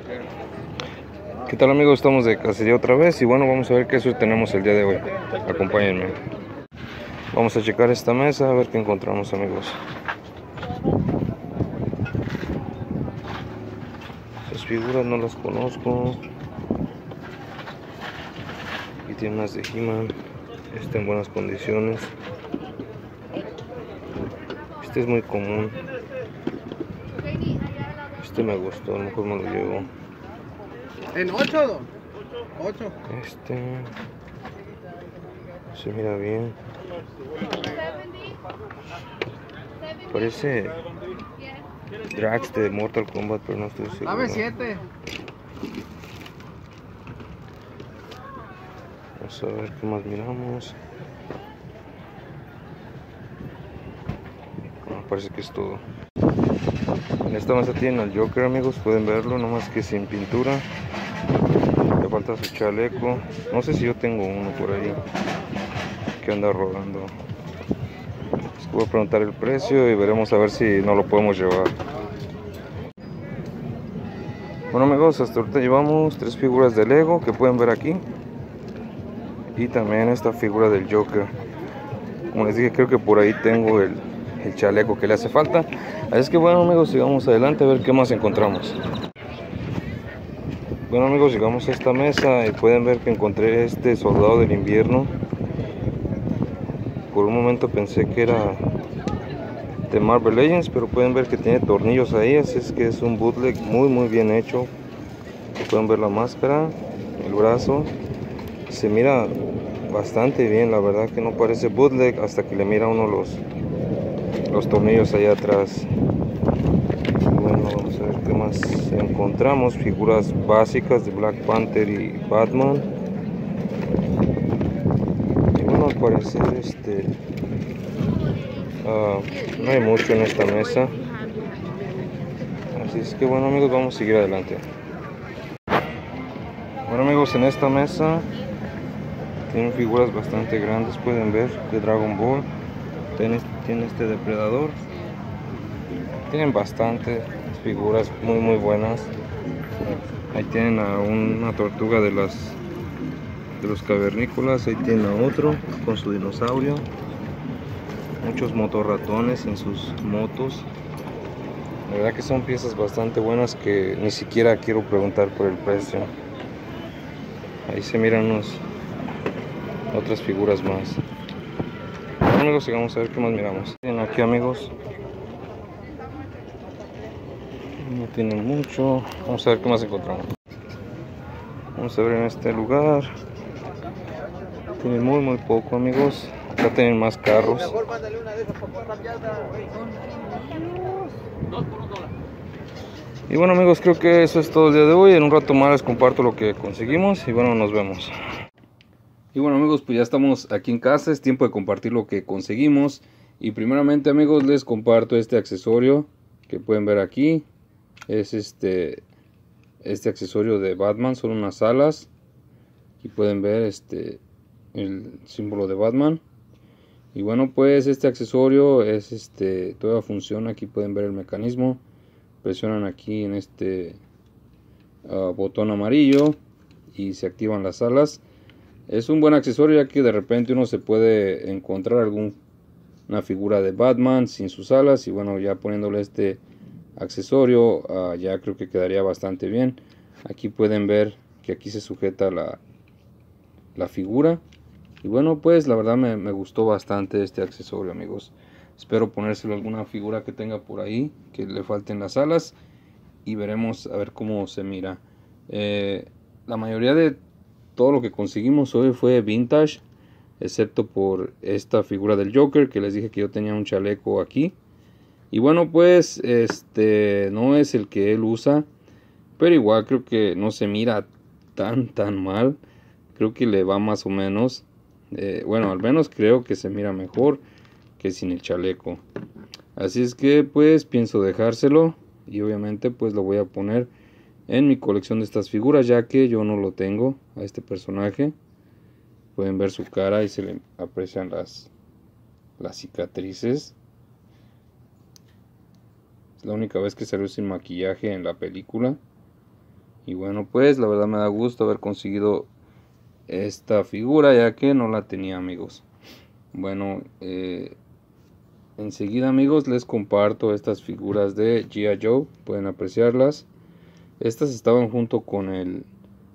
¿Qué tal, amigos? Estamos de cacería otra vez y bueno, vamos a ver qué suerte tenemos el día de hoy. Acompáñenme. Vamos a checar esta mesa a ver qué encontramos, amigos. Estas figuras no las conozco. Aquí tiene unas de He-Man. Está en buenas condiciones. Este es muy común. Este me gustó, a lo mejor me lo llevo. En 8, 8. Este se mira bien. Parece Drax de Mortal Kombat, pero no estoy seguro. Dame 7. Vamos a ver qué más miramos. Parece que es todo. En esta mesa tienen al Joker, amigos, pueden verlo, nomás que sin pintura. Le falta su chaleco. No sé si yo tengo uno por ahí que anda rodando. Voy a preguntar el precio y veremos a ver si no lo podemos llevar. Bueno, amigos, hasta ahorita llevamos 3 figuras de Lego que pueden ver aquí. Y también esta figura del Joker. Como les dije, creo que por ahí tengo el chaleco que le hace falta. Así es que bueno, amigos, sigamos adelante a ver qué más encontramos. Bueno, amigos, llegamos a esta mesa y pueden ver que encontré este soldado del invierno. Por un momento pensé que era de Marvel Legends, pero pueden ver que tiene tornillos ahí, así es que es un bootleg muy bien hecho. Pueden ver la máscara, el brazo, se mira bastante bien, la verdad que no parece bootleg hasta que le mira uno los tornillos allá atrás. Bueno, vamos a ver qué más encontramos. Figuras básicas de Black Panther y Batman. Y bueno, al parecer no hay mucho en esta mesa. Así es que bueno, amigos, vamos a seguir adelante. Bueno, amigos, en esta mesa tienen figuras bastante grandes, pueden ver, de Dragon Ball. Tiene este depredador. Tienen bastantes figuras muy buenas. Ahí tienen a una tortuga de los cavernícolas. Ahí tienen a otro con su dinosaurio. Muchos motorratones en sus motos. La verdad que son piezas bastante buenas que ni siquiera quiero preguntar por el precio. Ahí se miran otras figuras más. Bueno, amigos, sigamos a ver qué más miramos. Tienen aquí, amigos. No tienen mucho. Vamos a ver qué más encontramos. Vamos a ver en este lugar. Tienen muy poco, amigos. Acá tienen más carros. Y bueno, amigos, creo que eso es todo el día de hoy. En un rato más les comparto lo que conseguimos y bueno, nos vemos. Y bueno, amigos, pues ya estamos aquí en casa. Es tiempo de compartir lo que conseguimos. Y primeramente, amigos, les comparto este accesorio que pueden ver aquí. Es este accesorio de Batman. Son unas alas. Aquí pueden ver el símbolo de Batman. Y bueno, pues este accesorio es todavía funciona. Aquí pueden ver el mecanismo. Presionan aquí en este botón amarillo y se activan las alas. Es un buen accesorio, ya que de repente uno se puede encontrar una figura de Batman sin sus alas. Y bueno, ya poniéndole este accesorio ya creo que quedaría bastante bien. Aquí pueden ver que aquí se sujeta la figura. Y bueno, pues la verdad me gustó bastante este accesorio, amigos. Espero ponérselo a alguna figura que tenga por ahí que le falten las alas y veremos a ver cómo se mira. La mayoría de todo lo que conseguimos hoy fue vintage, excepto por esta figura del Joker, que les dije que yo tenía un chaleco aquí. Y bueno, pues no es el que él usa, pero igual creo que no se mira tan mal. Creo que le va más o menos. Bueno, al menos creo que se mira mejor que sin el chaleco. Así es que pues pienso dejárselo y obviamente pues lo voy a poner en mi colección de estas figuras, ya que yo no lo tengo a este personaje. Pueden ver su cara y se le aprecian las cicatrices. Es la única vez que salió sin maquillaje en la película. Y bueno, pues la verdad me da gusto haber conseguido esta figura, ya que no la tenía, amigos. Bueno, enseguida, amigos, les comparto estas figuras de G.I. Joe. Pueden apreciarlas. Estas estaban junto con el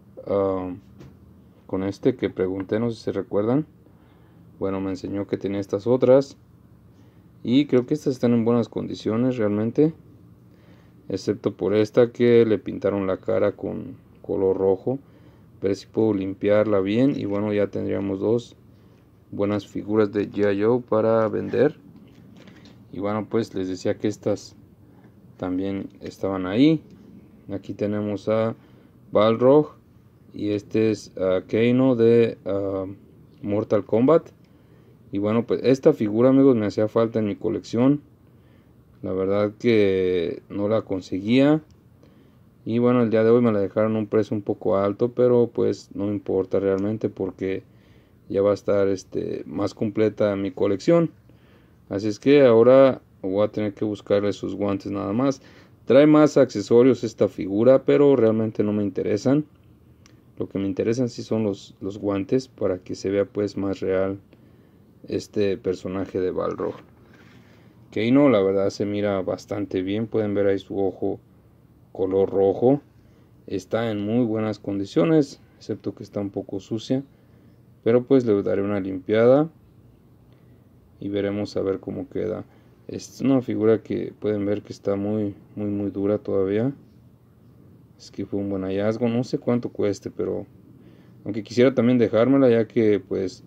con este que pregunté, no sé si se recuerdan. Bueno, me enseñó que tenía estas otras, y creo que estas están en buenas condiciones realmente, excepto por esta que le pintaron la cara con color rojo. Ver si puedo limpiarla bien, y bueno, ya tendríamos dos buenas figuras de G.I. Joe para vender. Y bueno, pues les decía que estas también estaban ahí. Aquí tenemos a Balrog, y este es Kano de Mortal Kombat. Y bueno, pues esta figura, amigos, me hacía falta en mi colección. La verdad que no la conseguía. Y bueno, el día de hoy me la dejaron a un precio un poco alto, pero pues no importa realmente, porque ya va a estar más completa mi colección. Así es que ahora voy a tener que buscarle sus guantes nada más. Trae más accesorios esta figura, pero realmente no me interesan. Lo que me interesan sí son los guantes, para que se vea pues más real este personaje de Balrog. Kano, la verdad, se mira bastante bien. Pueden ver ahí su ojo color rojo. Está en muy buenas condiciones, excepto que está un poco sucia, pero pues le daré una limpiada y veremos a ver cómo queda. Es una figura que pueden ver que está muy dura todavía. Es que fue un buen hallazgo. No sé cuánto cueste, pero aunque quisiera también dejármela, ya que pues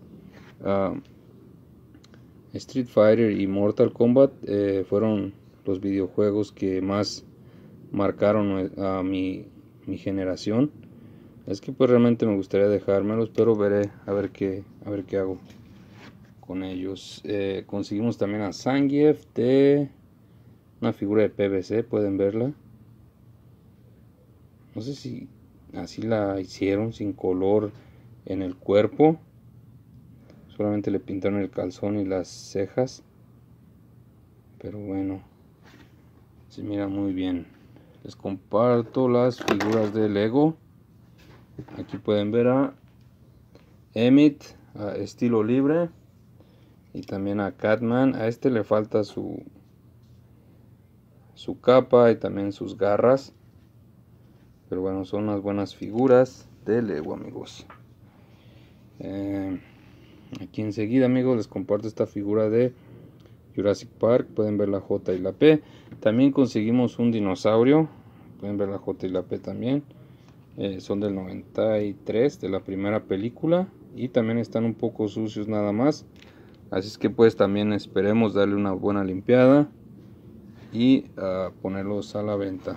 Street Fighter y Mortal Kombat fueron los videojuegos que más marcaron a mi generación. Es que pues realmente me gustaría dejármelos, pero veré a ver qué hago con ellos. Conseguimos también a Zangief, de una figura de PVC, pueden verla. No sé si así la hicieron, sin color en el cuerpo. Solamente le pintaron el calzón y las cejas. Pero bueno, se mira muy bien. Les comparto las figuras de Lego. Aquí pueden ver a Emmett, a estilo libre, y también a Catman. A este le falta su capa y también sus garras. Pero bueno, son unas buenas figuras de Lego, amigos. Aquí enseguida, amigos, les comparto esta figura de Jurassic Park. Pueden ver la J y la P. También conseguimos un dinosaurio. Pueden ver la J y la P también. Son del 93, de la primera película. Y también están un poco sucios nada más. Así es que pues también esperemos darle una buena limpiada y ponerlos a la venta.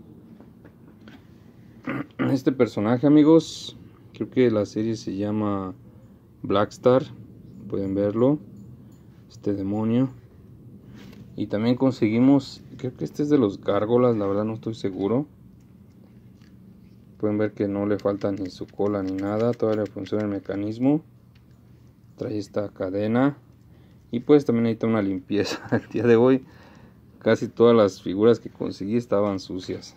Este personaje, amigos, creo que la serie se llama Blackstar. Pueden verlo, este demonio. Y también conseguimos, creo que este es de los gárgolas, la verdad no estoy seguro. Pueden ver que no le falta ni su cola ni nada, todavía funciona el mecanismo. Trae esta cadena y pues también necesita una limpieza. El día de hoy casi todas las figuras que conseguí estaban sucias.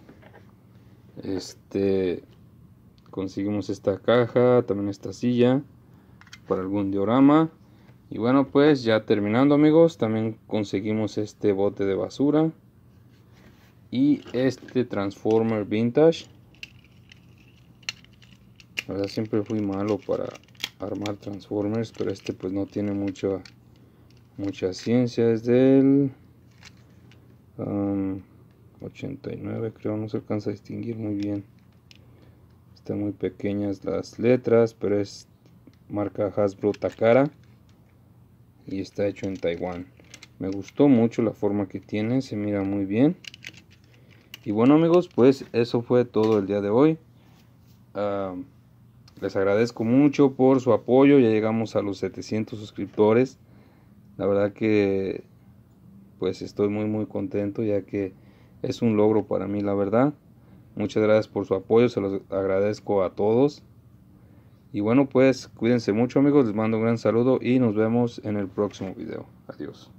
Conseguimos esta caja, también esta silla para algún diorama. Y bueno, pues ya terminando, amigos, también conseguimos este bote de basura y este Transformer Vintage. La verdad siempre fui malo para armar Transformers, pero pues no tiene mucha ciencia. Es del 89, creo, no se alcanza a distinguir muy bien. Están muy pequeñas las letras, pero es marca Hasbro Takara y está hecho en Taiwán. Me gustó mucho la forma que tiene, se mira muy bien. Y bueno, amigos, pues eso fue todo el día de hoy. Les agradezco mucho por su apoyo. Ya llegamos a los 700 suscriptores. La verdad que pues estoy muy contento, ya que es un logro para mí, la verdad. Muchas gracias por su apoyo, se los agradezco a todos. Y bueno, pues cuídense mucho, amigos, les mando un gran saludo y nos vemos en el próximo video. Adiós.